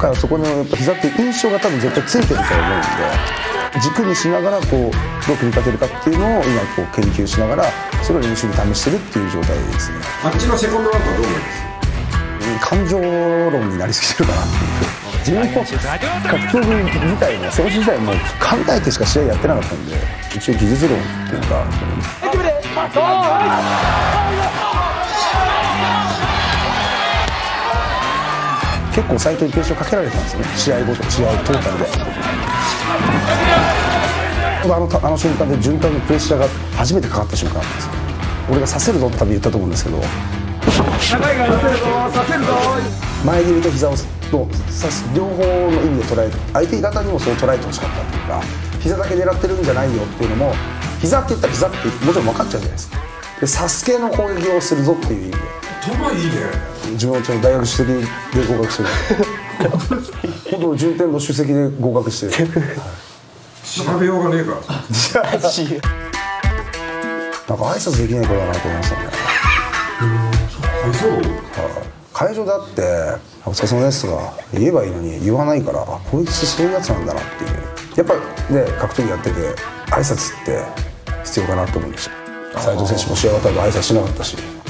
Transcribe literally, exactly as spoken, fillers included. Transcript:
回はそこのやっぱ膝っていう印象が多分絶対ついてると思うんで、軸にしながらこうどう組み立てるかっていうのを今こう研究しながらそれを練習で試してるっていう状態ですね。 あっちのセコンドワークはどう思います？ 感情論になりすぎてるかなっていう。自分も格闘技自体も選手自体も考えてしか試合やってなかったんで、一応技術論っていうか結構斉藤にプレッシャーかけられてたんですよね、試合ごと試合トータルで。あのあの瞬間で順体のプレッシャーが初めてかかった瞬間なんですよ。俺がさせるぞって多分言ったと思うんですけど、 長いがさせるぞさせるぞ、 前蹴りと膝をの刺す両方の意味で捉えて、相手方にもそう捉えてほしかったっていうか、膝だけ狙ってるんじゃないよっていうのも、膝って言ったら膝ってもちろん分かっちゃうじゃないですか。でサスケの攻撃をするぞっていう意味で。 頭いいね。 自分は大学首席で合格してる本当順天の首席で合格してる調べようがねえからなんか挨拶できない子だなと思いましたね。 そう、 会場だって笹野Sが言えばいいのに言わないから、あこいつそういうやつなんだなっていう。やっぱね格闘技やってて挨拶って必要かなと思うんですよ。斉藤選手も試合終わったら挨拶しなかったし。